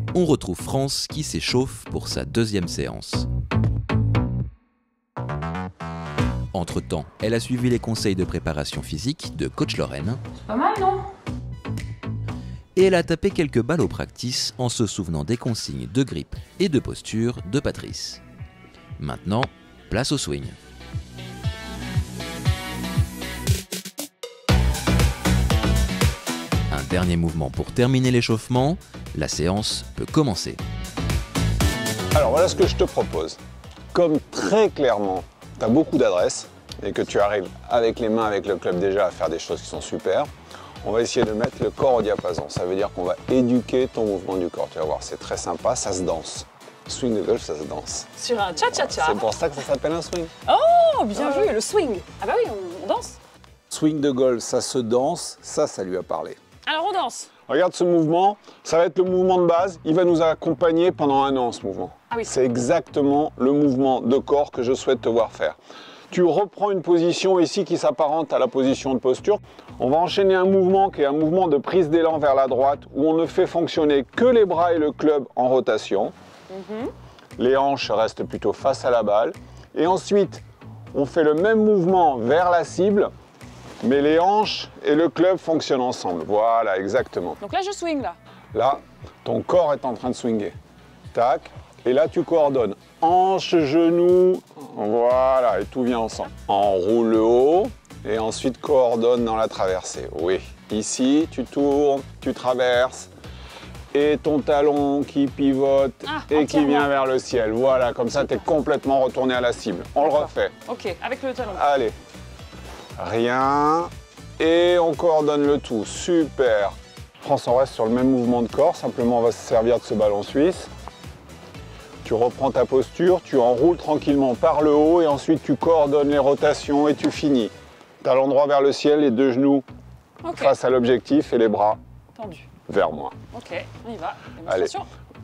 on retrouve France qui s'échauffe pour sa deuxième séance. Entre-temps, elle a suivi les conseils de préparation physique de coach Lorraine. Pas mal, non? Et elle a tapé quelques balles au practice en se souvenant des consignes de grip et de posture de Patrice. Maintenant, place au swing. Un dernier mouvement pour terminer l'échauffement, la séance peut commencer. Alors voilà ce que je te propose. Comme très clairement, tu as beaucoup d'adresse et que tu arrives avec les mains, avec le club déjà à faire des choses qui sont super, on va essayer de mettre le corps au diapason. Ça veut dire qu'on va éduquer ton mouvement du corps. Tu vas voir, c'est très sympa, ça se danse. Swing de golf, ça se danse. Sur un cha-cha-cha. C'est pour ça que ça s'appelle un swing. Oh, bien vu, le swing. Ah bah oui, on danse. Swing de golf, ça se danse, ça lui a parlé. Alors on danse. Regarde ce mouvement, ça va être le mouvement de base. Il va nous accompagner pendant 1 an, ce mouvement. Ah oui. C'est exactement le mouvement de corps que je souhaite te voir faire. Tu reprends une position ici qui s'apparente à la position de posture. On va enchaîner un mouvement qui est un mouvement de prise d'élan vers la droite où on ne fait fonctionner que les bras et le club en rotation. Les hanches restent plutôt face à la balle. Et ensuite, on fait le même mouvement vers la cible, mais les hanches et le club fonctionnent ensemble. Voilà, exactement. Donc là, je swing, là. Là, ton corps est en train de swinger. Tac. Et là, tu coordonnes hanche, genou, voilà, et tout vient ensemble. Enroule le haut et ensuite coordonne dans la traversée. Oui, ici, tu tournes, tu traverses et ton talon qui pivote et qui vient vers le ciel. Voilà, comme ça, tu es complètement retourné à la cible. On le refait. Ok, avec le talon. Allez. Rien. Et on coordonne le tout. Super. France, on reste sur le même mouvement de corps. Simplement, on va se servir de ce ballon suisse. Tu reprends ta posture, tu enroules tranquillement par le haut et ensuite tu coordonnes les rotations et tu finis. Talon droit vers le ciel, les 2 genoux face à l'objectif et les bras tendus vers moi. Ok, on y va. Allez. Démonstration.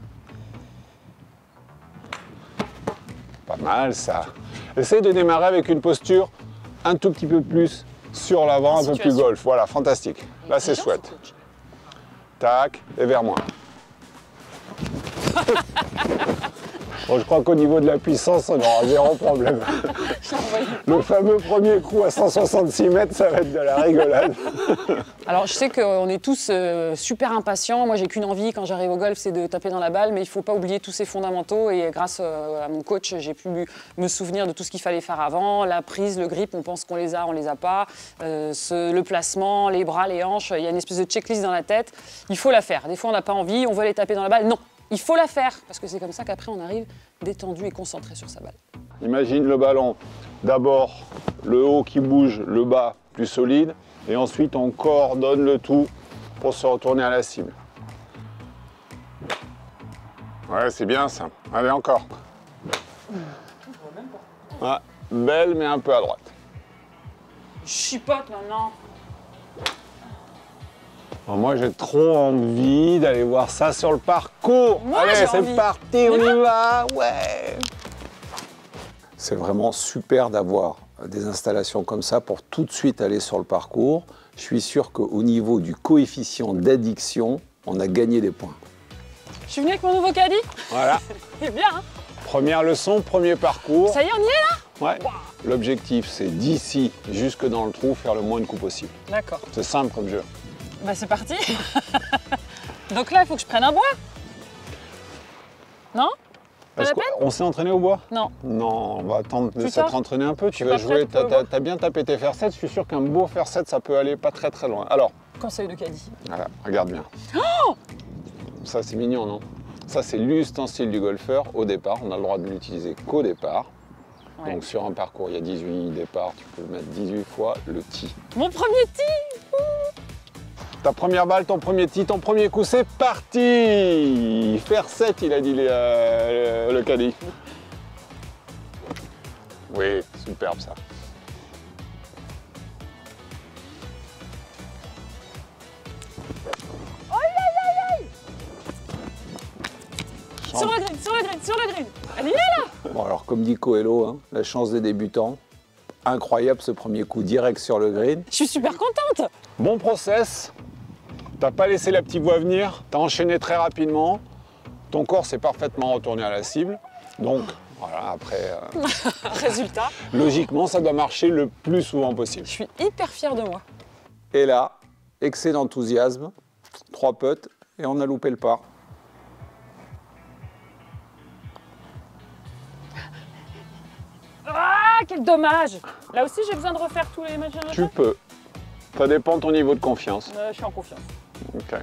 Pas mal ça. Essaye de démarrer avec une posture un tout petit peu plus sur l'avant, un peu plus golf. Voilà, fantastique. Là, c'est chouette. Tac, et vers moi. Bon, je crois qu'au niveau de la puissance, on aura 0 problème. Le fameux premier coup à 166 mètres, ça va être de la rigolade. Alors, je sais qu'on est tous super impatients. Moi, j'ai qu'une envie quand j'arrive au golf, c'est de taper dans la balle. Mais il ne faut pas oublier tous ces fondamentaux. Et grâce à mon coach, j'ai pu me souvenir de tout ce qu'il fallait faire avant. La prise, le grip, on pense qu'on les a, on les a pas. Le placement, les bras, les hanches. Il y a une espèce de checklist dans la tête. Il faut la faire. Des fois, on n'a pas envie, on veut aller taper dans la balle. Non, il faut la faire. Parce que c'est comme ça qu'après, on arrive détendu et concentré sur sa balle. Imagine le ballon. D'abord, le haut qui bouge, le bas plus solide. Et ensuite, on coordonne le tout pour se retourner à la cible. Ouais, c'est bien ça. Allez, encore. Ouais, belle, mais un peu à droite. Je chipote maintenant. Alors moi, j'ai trop envie d'aller voir ça sur le parcours. Moi, allez, c'est envie. parti, on y va. Ouais. C'est vraiment super d'avoir des installations comme ça pour tout de suite aller sur le parcours. Je suis sûr qu'au niveau du coefficient d'addiction, on a gagné des points. Je suis venue avec mon nouveau caddie. Voilà. C'est bien, hein? Première leçon, premier parcours. Ça y est, on y est là? Ouais. L'objectif, c'est d'ici jusque dans le trou, faire le moins de coups possible. D'accord. C'est simple comme jeu. Bah c'est parti. Donc là, il faut que je prenne un bois. Non? Pas la peine? On s'est entraîné au bois? Non. Non, on va attendre de Plus s'être tard. entraîné un peu. Tu suis vas pas jouer, prête pour le bois. t'as bien tapé tes fer 7. Je suis sûr qu'un beau fer 7, ça peut aller pas très très loin. Alors, Conseil de caddie. voilà, regarde bien. Ça, c'est mignon, non? Ça, c'est l'ustensile du golfeur au départ. On a le droit de l'utiliser qu'au départ. Ouais. Donc, sur un parcours, il y a 18 départs. Tu peux le mettre 18 fois le tee. Mon premier tee. Ta première balle, ton premier tee, ton premier coup, c'est parti! Fer 7, il a dit le caddie. Oui, superbe ça. Sur le green, sur le green, sur le green. Elle y est là. Bon, alors comme dit Coelho, hein, la chance des débutants. Incroyable ce premier coup, direct sur le green. Je suis super contente. Bon process. T'as pas laissé la petite voie venir, t'as enchaîné très rapidement. Ton corps s'est parfaitement retourné à la cible. Donc, voilà, après, Résultat, logiquement, ça doit marcher le plus souvent possible. je suis hyper fière de moi. Et là, excès d'enthousiasme, 3 putts, et on a loupé le par. Ah, quel dommage! Là aussi, j'ai besoin de refaire tous les matchs. Tu peux. Ça dépend de ton niveau de confiance. Je suis en confiance. Ok.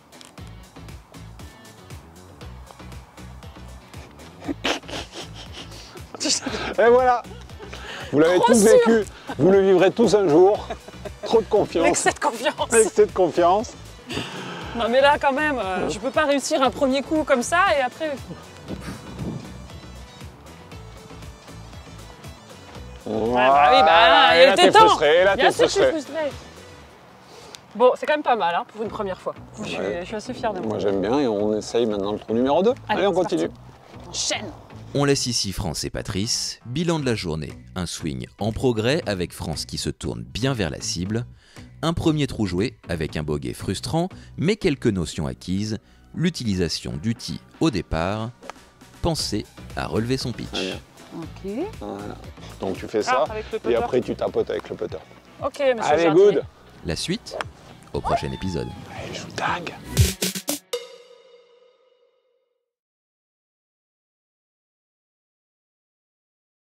Et voilà. Vous l'avez Trop tous sûr. vécu. Vous le vivrez tous un jour. Trop de confiance. L'excès de confiance. Excès de confiance. Non mais là quand même, je peux pas réussir un premier coup comme ça et après... Voilà. oui, bah, Et il là, était t'es temps. frustré. Là, Bien t'es sûr que je suis frustré. frustrée. Bon, c'est quand même pas mal hein, pour une première fois. Je suis assez fière de moi. Moi, j'aime bien et on essaye maintenant le trou numéro 2. Allez, on c'est continue. parti. On enchaîne. On laisse ici France et Patrice. Bilan de la journée. Un swing en progrès avec France qui se tourne bien vers la cible. Un premier trou joué avec un bogey frustrant, mais quelques notions acquises. L'utilisation du tee au départ. Pensez à relever son pitch. Très bien. Ok. Voilà. Donc tu fais ça avec le et putter. après tu tapotes avec le putter. Ok, monsieur le Allez, jardinier. good. La suite au prochain épisode. Allez, joue dingue.